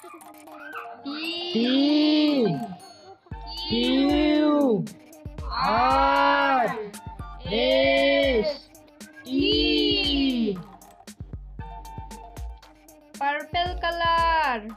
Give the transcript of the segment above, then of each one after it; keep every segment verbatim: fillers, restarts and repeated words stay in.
P Q R S T. Purple color.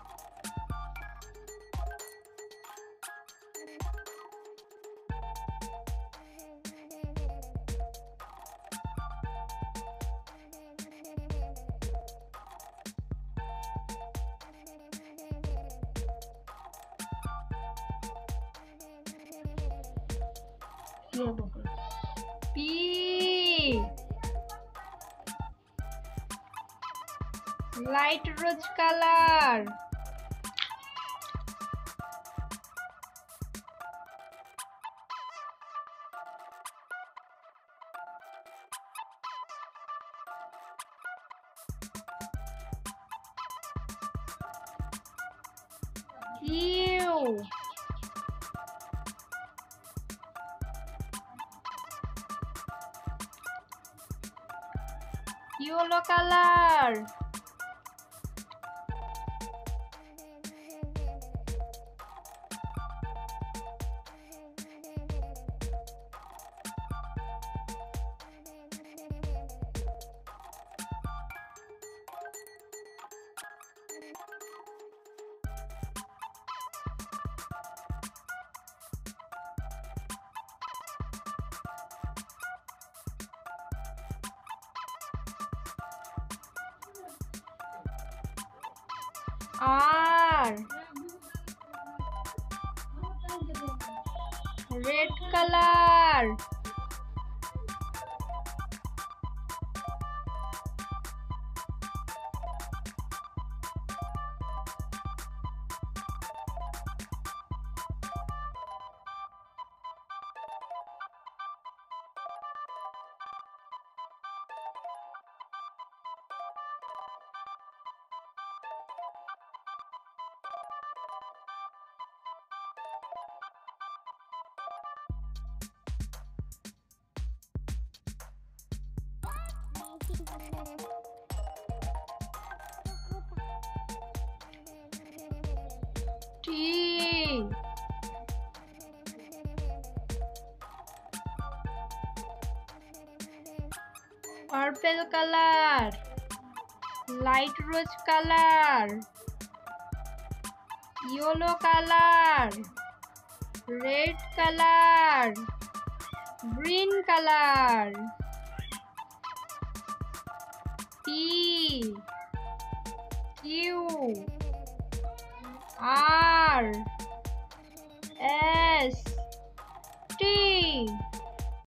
P. Light rose color. Q. Yellow color. R. Red color. T. Purple color. Light rose color. Yellow color. Red color. Green color. P Q R S